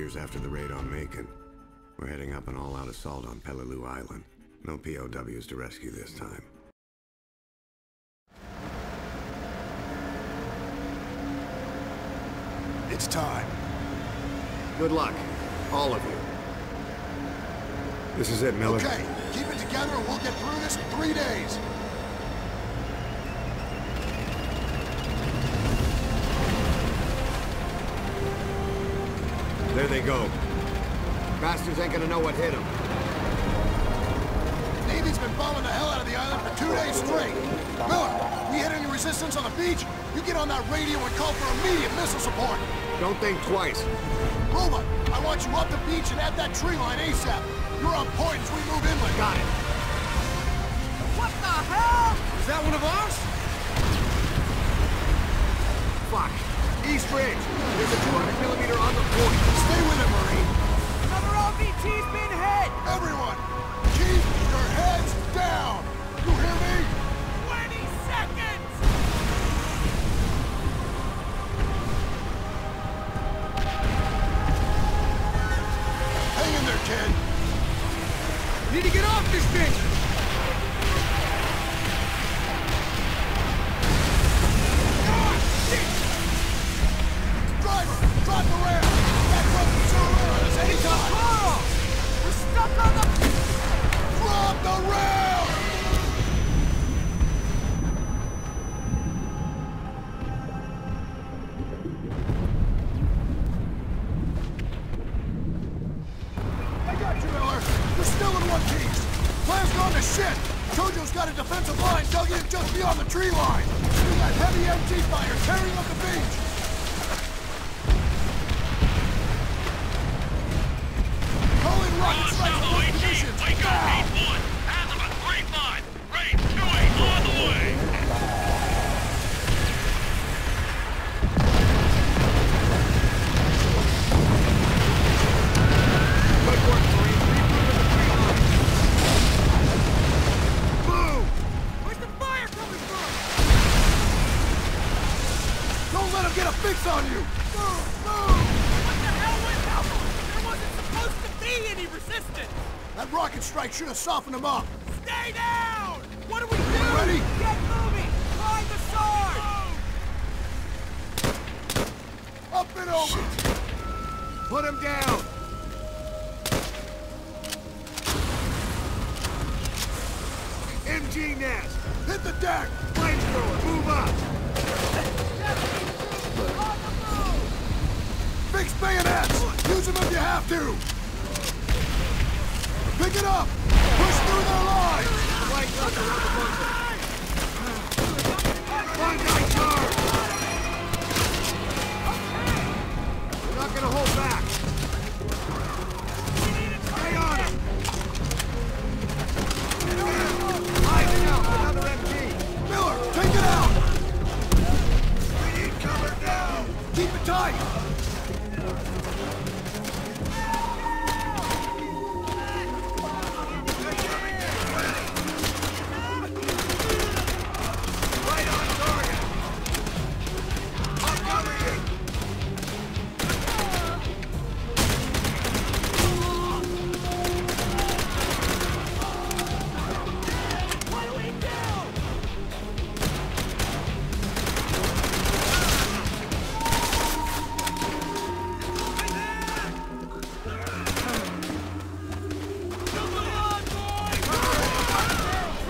years after the raid on Macon. We're heading up an all-out assault on Peleliu Island. No POWs to rescue this time. It's time. Good luck, all of you. This is it, Miller. Okay, keep it together and we'll get through this in 3 days. There they go. Bastards ain't gonna know what hit them. Navy's been bombing the hell out of the island for 2 days straight. Miller, we hit any resistance on the beach, you get on that radio and call for immediate missile support. Don't think twice. Robot, I want you up the beach and at that tree line ASAP. You're on point as we move inland. Got it. What the hell? Is that one of ours? Fuck. East Ridge. There's a 200mm on the point. Stay with it, Marine. Another LVT's been hit! Everyone, keep your heads down. You hear me? 20 seconds! Hang in there, kid. Need to get off this bitch! Driver, drop the rail. That truck can zero in on us anytime. Carl! We're stuck on the... Drop the rail! I got you, Miller. You're still in one piece. Plan's gone to shit. Jojo's got a defensive line dug in just beyond the tree line. We got heavy MG fire tearing up the beach. Call in rocket strikes for those positions. Wake up, Now! Beat 1! Azimuth 35! Range 28 on the way! Good work, Marine. Regroup at the tree line. Move! Where's the fire coming from? Don't let him get a fix on you! Move! Move! What the hell went up? There wasn't supposed to be any resistance! That rocket strike should have softened him up. Stay down! What do we do? Ready? Get moving! Find the sword! Up and over! Put him down! MG nest! Hit the deck! Flamethrower, move up! On the move! Fix bayonets! Use them if you have to! Pick it up! Push through their lines! Flank up around the bunker! One guy charge! We're not gonna hold back! Stay on him! Liven out, another MG! Miller, take it out! We need cover now! Keep it tight! Right on target! I'll cover you! What do we do? Come on, boys!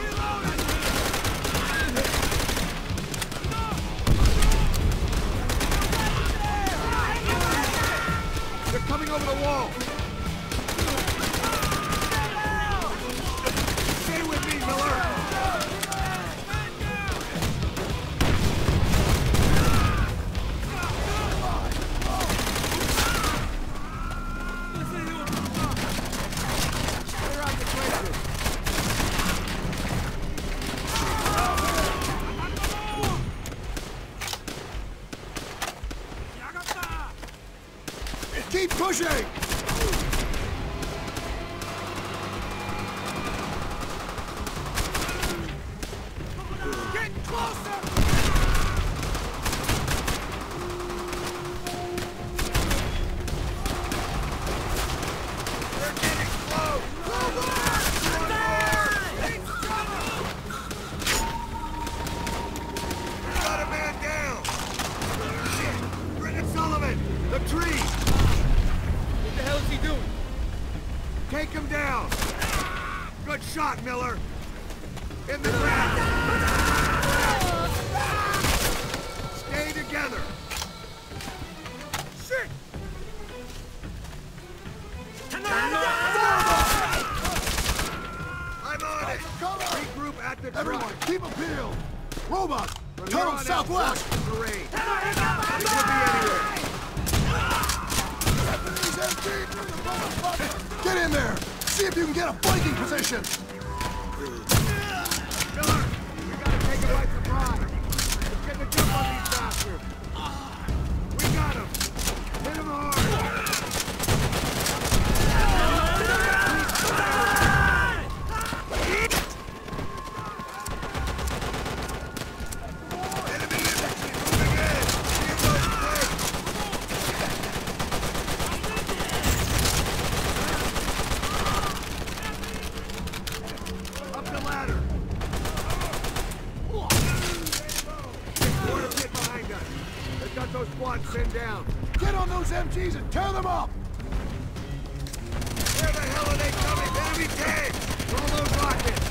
They're coming over the wall! Stay with me, Miller! Clear out the trenches! Keep pushing! Get closer! Take him down! Good shot, Miller! In the ground! Stay together! Shit! I'm on it! Regroup at the truck! Everyone, keep a peeled! Robot! From Tunnel here on out, southwest! watch the parade. It could be anywhere. Japanese MG! Get in there! See if you can get a flanking position! Miller, we gotta take it by surprise. Let's get the jump on these bastards. We got him. Hit him hard. Enemy infantry moving in. See those brakes. Up the ladder. Quarter pit behind us. They've got those squads pinned down. Get on those MGs and tear them up! Where the hell are they coming? Enemy tanks! Throw those rockets!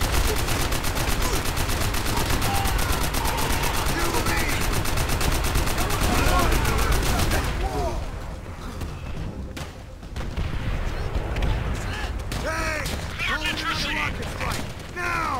You lead! Tanks! Hold them with the rocket strike! Now!